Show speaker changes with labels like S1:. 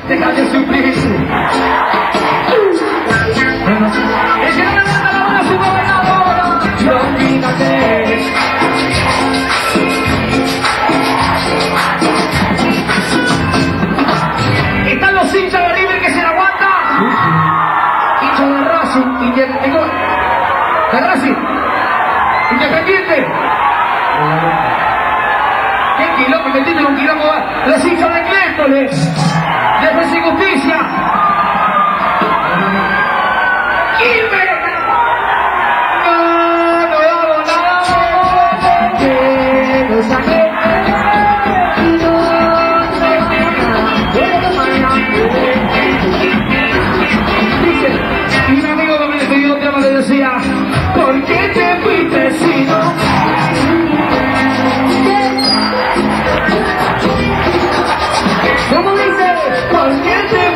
S1: deja de sufrir. El que no levanta la mano es un gobernador. Yo fíjate. Están los hinchas de River que se la aguanta. Hinchas de Racing, de Racing, Independiente. ¿Qué quilombo? Metiste un quilombo. Los hinchas de Cléstoles, Defensa y Justicia. ¡Quilmes! No hago nada. Que lo saqué. Y un amigo que me escribió un tema que decía: ¿por qué te fuiste si no? ¿Cómo dice? ¿Por qué te